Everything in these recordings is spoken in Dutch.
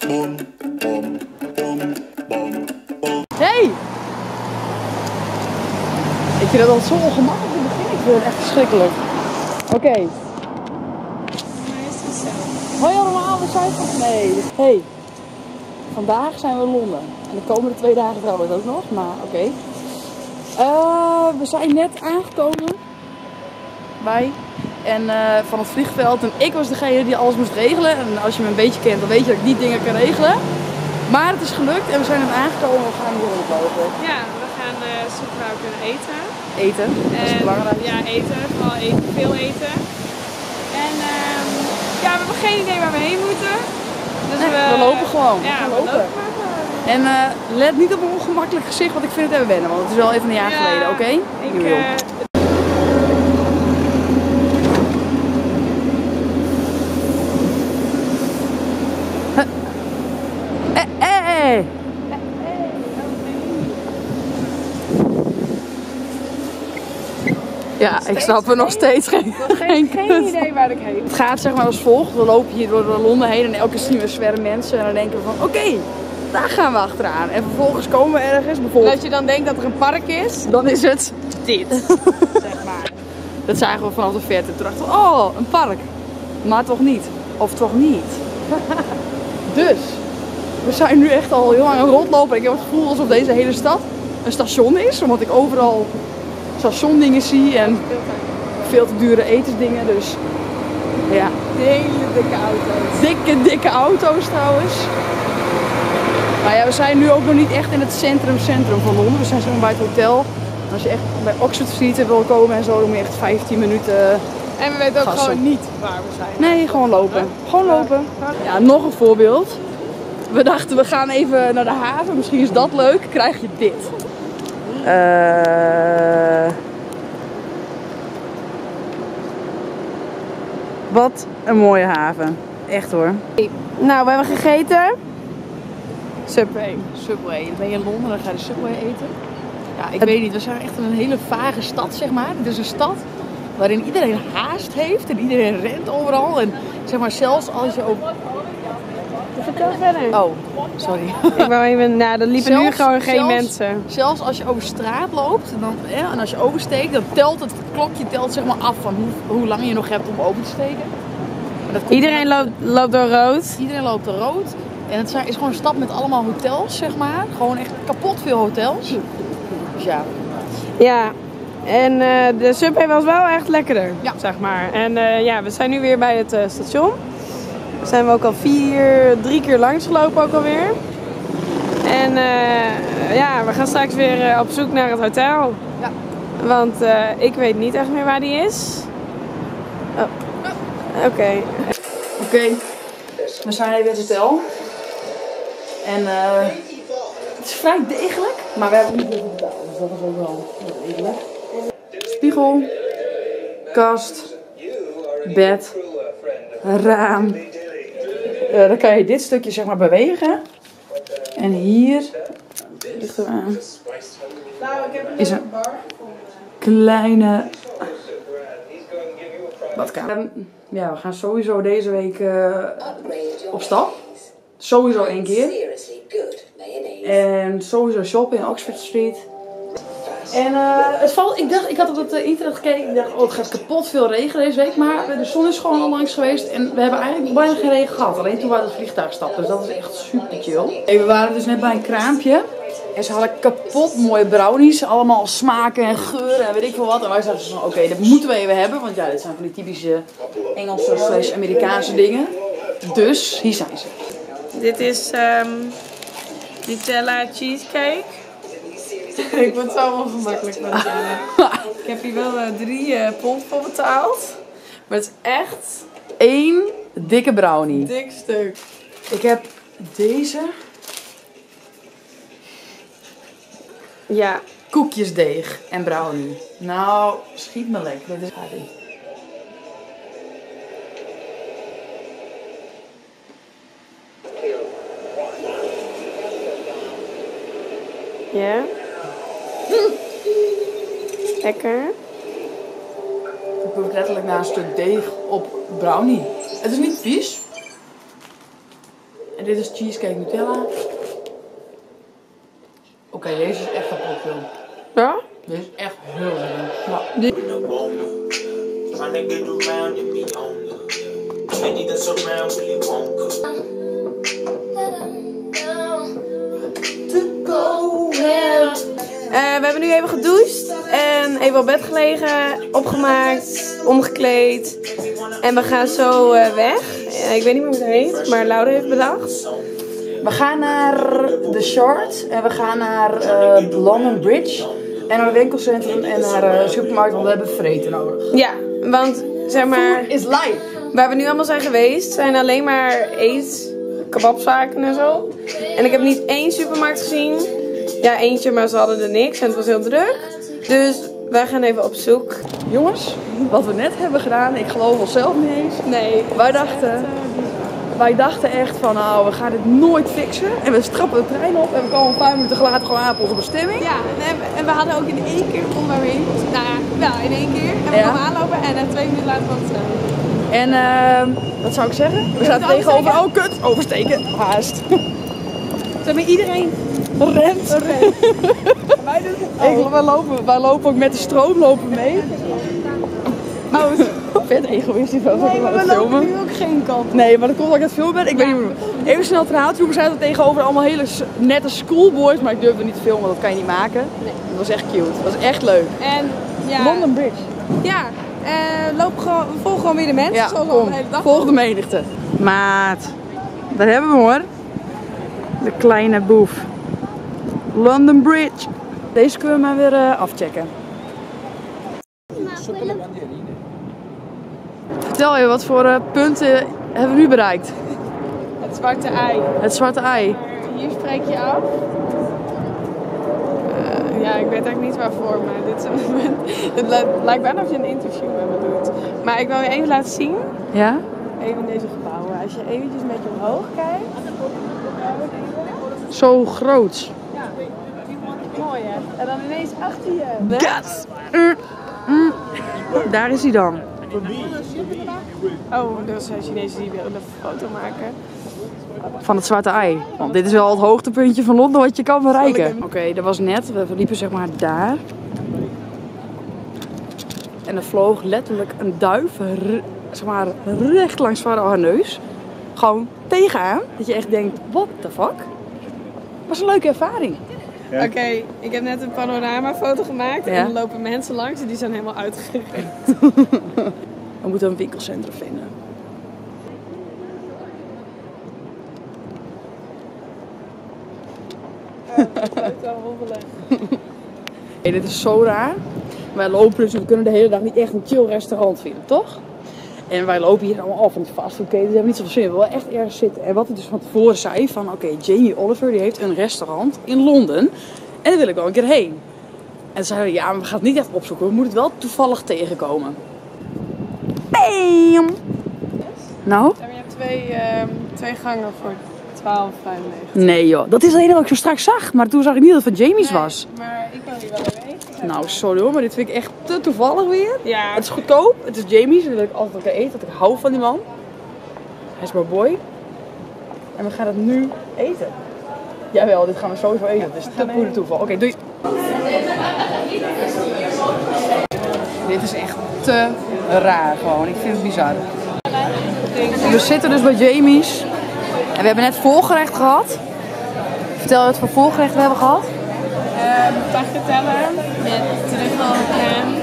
Hey! Ik vind dat altijd zo ongemakkelijk in het begin. Ik vind het echt verschrikkelijk. Oké. Hoi allemaal, we zijn van... Nee. Hey. Vandaag zijn we in Londen. En de komende 2 dagen trouwens ook nog. Maar oké. We zijn net aangekomen. Van het vliegveld. En ik was degene die alles moest regelen. En als je me een beetje kent, dan weet je dat ik die dingen kan regelen. Maar het is gelukt en we zijn er aangekomen en we gaan hier rondlopen. Ja, we gaan zoeken waar we kunnen eten. Eten, dat is belangrijk. Ja, eten. Vooral eten, veel eten. En ja, we hebben geen idee waar we heen moeten. Dus nee, we lopen gewoon. Ja, we lopen. En let niet op een ongemakkelijk gezicht, want ik vind het even wennen. Want het is wel even een jaar geleden, oké? Ja, ik snap er nog steeds geen idee waar ik heen. Het gaat zeg maar als volgt. We lopen hier door Londen heen en elke keer zien we zwerm mensen. En dan denken we van oké, daar gaan we achteraan. En vervolgens komen we ergens. Bijvoorbeeld... En als je dan denkt dat er een park is, dan is het dit. Zeg maar. Dat zagen we vanaf de verte. Toen dachten we, oh, een park. Maar toch niet. Of toch niet. Dus, we zijn nu echt al heel lang aan het rondlopen. Ik heb het gevoel alsof deze hele stad een station is. Omdat ik overal stationdingen zie en veel te dure etensdingen. Dus ja. Hele dikke auto's. Dikke auto's trouwens. Maar ja, we zijn nu ook nog niet echt in het centrum van Londen. We zijn zo bij het hotel. En als je echt bij Oxford Street wil komen en zo, dan moet je echt 15 minuten En we weten ook gassen. gewoon niet waar we zijn. Nee, gewoon lopen. Gewoon lopen. Ja, nog een voorbeeld. We dachten we gaan even naar de haven. Misschien is dat leuk. Krijg je dit. Wat een mooie haven. Echt hoor. Nou, we hebben gegeten. Subway. Dan ben je in Londen, dan ga je de Subway eten. Ja, ik weet niet. We zijn echt in een hele vage stad, zeg maar. Het is een stad waarin iedereen haast heeft en iedereen rent overal. En zeg maar, zelfs als je ook... Vertel verder. Oh, sorry. Ik wou even, nou, er liepen nu gewoon geen mensen. Zelfs als je over straat loopt en als je oversteekt, dan telt het klokje zeg maar af van hoe lang je nog hebt om over te steken. Iedereen loopt door rood. Iedereen loopt door rood. En het is gewoon een stad met allemaal hotels, zeg maar. Gewoon echt kapot veel hotels. Dus ja. Ja. En de Subway was wel echt lekkerder, zeg maar. En ja, we zijn nu weer bij het station. Daar zijn we ook al 3 keer langs gelopen ook alweer. En ja, we gaan straks weer op zoek naar het hotel. Ja. Want ik weet niet echt meer waar die is. Oh. Oké. We zijn even in het hotel. En het is vrij degelijk, maar we hebben niet heel veel betaald. Dus dat is ook wel degelijk. Spiegel, kast, bed, raam. Dan kan je dit stukje zeg maar bewegen. En hier ligt er aan. Is een kleine badkamer. Ja, we gaan sowieso deze week op stap. Sowieso 1 keer. En sowieso shoppen in Oxford Street. En ik had op het internet gekeken. Ik dacht, oh, het gaat kapot veel regen deze week. Maar de zon is gewoon al langs geweest. En we hebben eigenlijk bijna geen regen gehad. Alleen toen we uit het vliegtuig stapten. Dus dat is echt super chill. En we waren dus net bij een kraampje. En ze hadden kapot mooie brownies. Allemaal smaken en geuren en weet ik veel wat. En wij zaten van, oké, dat moeten we even hebben. Want ja, dit zijn van die typische Engelse / Amerikaanse dingen. Dus, hier zijn ze. Dit is Nutella cheesecake. Ik word zo ongemakkelijk met het. Ik heb hier wel 3 pond voor betaald. Maar het is echt 1 dikke brownie. dik stuk. Ik heb deze. Ja. Koekjesdeeg en brownie. Nou, schiet me lekker. Dit is Harry. Ja. Lekker. Ik proef letterlijk naar een stuk deeg op brownie. Het is niet vies. En dit is cheesecake Nutella. Oké, deze is echt kapot, joh. Ja? Dit is echt heel lekker. Ja. We hebben nu even gedoucht en even op bed gelegen, opgemaakt, omgekleed. En we gaan zo weg. Ik weet niet meer hoe het heet, maar Laura heeft bedacht. We gaan naar The Shard en we gaan naar London Bridge. En naar het winkelcentrum en naar de supermarkt, want we hebben vreten nodig. Ja, want zeg maar, Food is life. waar we nu allemaal zijn geweest, zijn alleen maar kebabzaken en zo. En ik heb niet één supermarkt gezien. Ja, eentje, maar ze hadden er niks en het was heel druk. Dus wij gaan even op zoek. Jongens, wat we net hebben gedaan, ik geloof het zelf niet eens. Nee. Wij dachten echt van, nou, we gaan dit nooit fixen. En we strappen de trein op en we komen 5 minuten later gewoon aan op onze bestemming. Ja, en we hadden ook in één keer om waar we heen moesten. Nou ja, in één keer. En we kwamen aanlopen en 2 minuten later kwam de trein. En wat zou ik zeggen? We zaten tegenover, oh kut, oversteken, haast. Zeg maar, iedereen Rent. wij doen Wij lopen ook met de stroom mee. Oh, Vet egoïstisch was nee, maar we lopen nu ook geen kant. Nee, maar dat komt ook het filmen ben. Ik weet niet meer. Even snel het verhaal toe. We zaten tegenover allemaal hele nette schoolboys. Maar ik durfde niet te filmen, dat kan je niet maken. Nee. Dat was echt cute. Dat was echt leuk. En ja. London Bridge. Ja, volg gewoon weer de mensen. Ja, zoals kom. de hele dag. Volg de menigte. Maat. Daar hebben we hem hoor. De kleine boef. London Bridge. Deze kunnen we maar weer afchecken. Vertel je, wat voor punten hebben we nu bereikt? Het zwarte ei. Het zwarte ei. Hier spreek je af. Ja, ik weet eigenlijk niet waarvoor, maar dit is een moment. Het lijkt bijna of je een interview met me doet. Maar ik wil je even laten zien. Ja? Even in deze gebouwen. Als je eventjes een beetje omhoog kijkt. Zo groot. Ja, mooi hè. En dan ineens achter je. Gas! Daar is hij dan. Oh, dus Chinezen die willen een foto maken. Van het zwarte ei. Want dit is wel het hoogtepuntje van Londen wat je kan bereiken. Oké, dat was net. We liepen zeg maar daar. En er vloog letterlijk een duif zeg maar, recht langs haar neus. Gewoon tegenaan. Dat je echt denkt, what the fuck? Was een leuke ervaring. Ja. Oké, ik heb net een panoramafoto gemaakt. Ja. En er lopen mensen langs en die zijn helemaal uitgerend. We moeten een winkelcentrum vinden. Het blijft wel hobbelen. Hey, dit is zo raar. Wij lopen dus, we kunnen de hele dag niet echt een chill restaurant vinden, toch? En wij lopen hier allemaal af van die fastfoodketens. Die hebben niet zoveel zin. We willen echt ergens zitten. En wat ik dus van tevoren zei van oké, Jamie Oliver die heeft een restaurant in Londen. En daar wil ik wel een keer heen. En toen zeiden we ja, maar we gaan het niet echt opzoeken. We moeten het wel toevallig tegenkomen. Bam! Nou? En je hebt twee gangen voor 12,95. Nee joh, dat is alleen wat ik zo straks zag. Maar toen zag ik niet dat het van Jamie's was. Maar ik wil hier wel even eten. Nou, sorry hoor, maar dit vind ik echt te toevallig weer. Ja. Het is goedkoop, het is Jamie's en dat wil ik altijd een keer eten, want ik hou van die man. Hij is my boy. En we gaan het nu eten. Jawel, dit gaan we sowieso eten. Het is te goede toeval. Oké, doei. Dit is echt te raar gewoon. Ik vind het bizar. We zitten dus bij Jamie's. En we hebben net voorgerecht gehad. Vertel je wat voor voorgerecht we hebben gehad? Tagliatelle met truffelcrème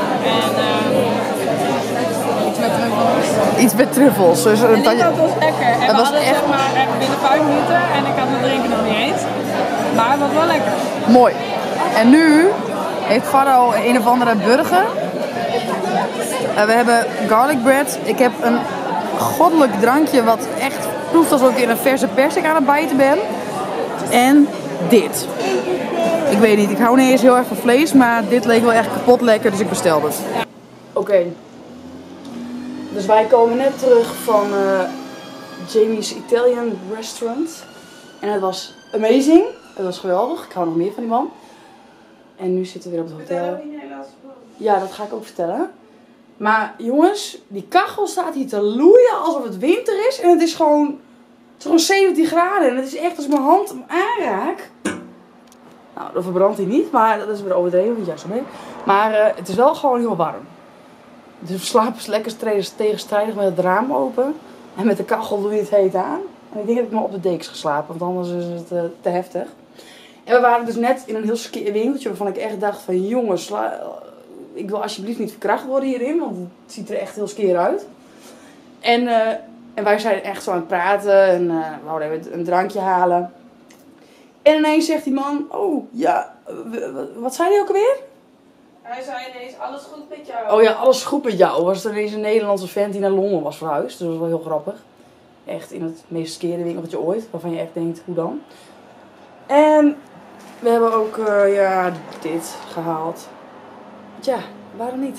en iets met truffels. Iets met truffels. Dus En die was lekker. En we was hadden echt zeg maar binnen 5 minuten en ik had mijn drinken nog niet eens. Maar het was wel lekker. mooi. En nu heeft Faro een of andere burger. We hebben garlic bread. Ik heb een goddelijk drankje wat echt proeft alsof ik in een verse persik aan het bijten ben. En dit. Ik weet niet, ik hou niet eens heel erg van vlees, maar dit leek wel echt kapot lekker, dus ik bestelde het. Oké. Dus wij komen net terug van Jamie's Italian Restaurant. En het was amazing. Het was geweldig. Ik hou nog meer van die man. En nu zitten we weer op het hotel. Ja, dat ga ik ook vertellen. Maar jongens, die kachel staat hier te loeien alsof het winter is. En het is gewoon gewoon 17 graden en het is echt als ik mijn hand hem aanraak. Nou, dan verbrandt hij niet, maar dat is weer overdreven, want juist zo mee. Maar het is wel gewoon heel warm. Dus we slapen lekker tegenstrijdig met het raam open. En met de kachel doe je het heet aan. En ik denk dat ik maar op de dekens geslapen, want anders is het te heftig. En we waren dus net in een heel skeer winkeltje waarvan ik echt dacht van jongens, ik wil alsjeblieft niet verkracht worden hierin, want het ziet er echt heel skeer uit. En wij zijn echt zo aan het praten en we wouden even een drankje halen. En ineens zegt die man, oh ja, wat zei hij ook alweer? Hij zei ineens, alles goed met jou. Oh ja, alles goed met jou. Was er ineens een Nederlandse vent die naar Londen was verhuisd. Dus dat was wel heel grappig. Echt in het meest skere winkeltje ooit. Waarvan je echt denkt, hoe dan? En we hebben ook dit gehaald. Tja, waarom niet?